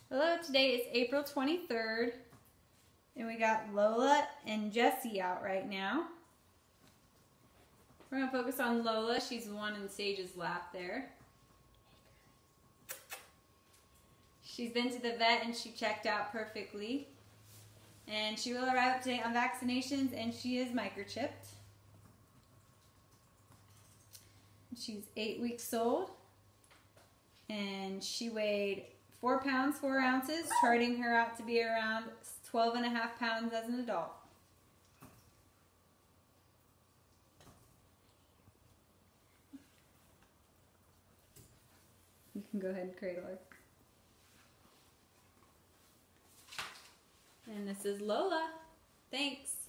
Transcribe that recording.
Hello, today is April 23rd, and we got Lola and Jessie out right now. We're going to focus on Lola. She's the one in Sage's lap there. She's been to the vet and she checked out perfectly. And she will arrive up today on vaccinations, and she is microchipped. She's 8 weeks old, and she weighed 4 pounds, 4 ounces, charting her out to be around 12.5 pounds as an adult. You can go ahead and cradle her. And this is Lola. Thanks.